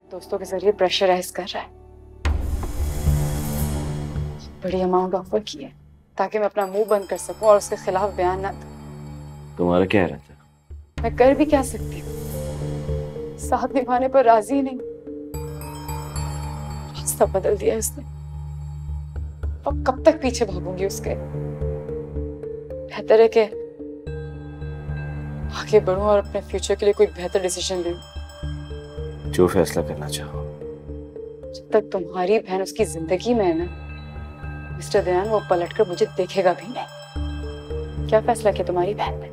दोस्तों के जरिए प्रेशराइज कर रहा है। बड़ी अमाउंट ऑफर की है ताकि मैं अपना मुंह बंद कर सकूं और उसके खिलाफ बयान ना दूं। तुम्हारा क्या रहता है? मैं कर भी क्या सकती हूँ, साथ निभाने पर राजी नहीं। रास्ता बदल दिया उसने, अब कब तक पीछे भागूंगी उसके। बेहतर है कि आगे बढ़ूं और अपने फ्यूचर के लिए कोई बेहतर डिसीजन लूं। जो फैसला करना चाहो। जब तक तुम्हारी बहन उसकी जिंदगी में है ना मिस्टर दयान, वो पलटकर मुझे देखेगा भी नहीं। क्या फैसला किया तुम्हारी बहन ने?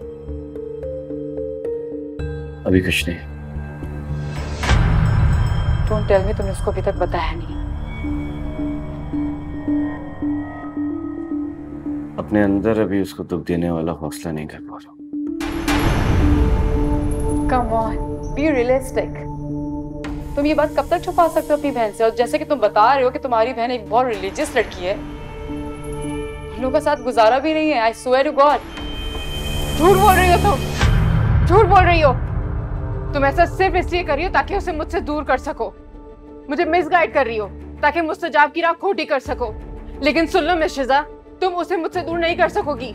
अभी कुछ नहीं। डोंट टेल मी तुमने उसको अभी तक बताया नहीं। अपने अंदर अभी उसको दुख देने वाला हौसला नहीं कर पा रहा। Come on, be realistic. तुम ये बात कब तक छुपा सकते हो अपनी बहन से? और जैसे कि तुम बता रहे हो कि तुम्हारी बहन एक बहुत रिलीजियस लड़की है, हम लोगों का साथ गुजारा भी नहीं है। I swear to God. झूठ बोल रही हो तुम, झूठ बोल रही हो तुम। ऐसा सिर्फ इसलिए कर रही हो ताकि उसे मुझसे दूर कर सको, मुझे मिसगाइड कर रही हो ताकि मुस्तजाब की राह खोटी कर सको। लेकिन सुन लो मिस शिजा, तुम उसे मुझसे दूर नहीं कर सकोगी।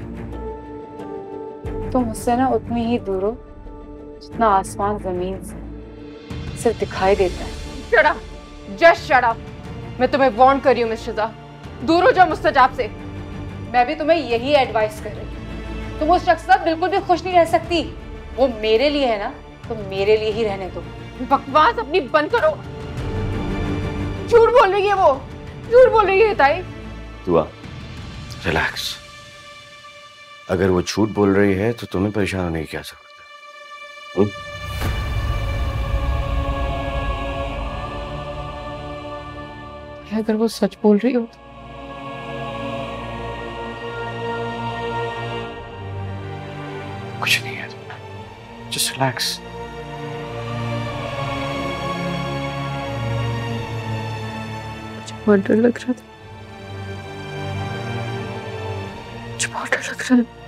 तुम मुझसे ना उतनी ही दूर हो जितना आसमान जमीन से सिर्फ दिखाई देता है। Shut up, just shut up. मैं तुम्हें वार्न कर रही हूँ मिस शिजा, दूर हो जाओ मुस्तजाब से। मैं भी तुम्हें यही एडवाइस कर रही हूँ। तुम उस शख्स साथ बिल्कुल भी खुश नहीं रह सकती। वो मेरे लिए है ना, तो मेरे लिए ही रहने दो। बकवास अपनी बंद करो। झूठ बोल रही है वो, झूठ बोल रही है ताई। दुआ, रिलैक्स। अगर वो झूठ बोल रही है तो तुम्हें परेशान होने की क्या जरूरत है? अगर वो सच बोल रही हो तो कुछ नहीं है, जस्ट रिलैक्स। मुझे बहुत डर लग रहा था, मुझे बहुत डर लग रहा है।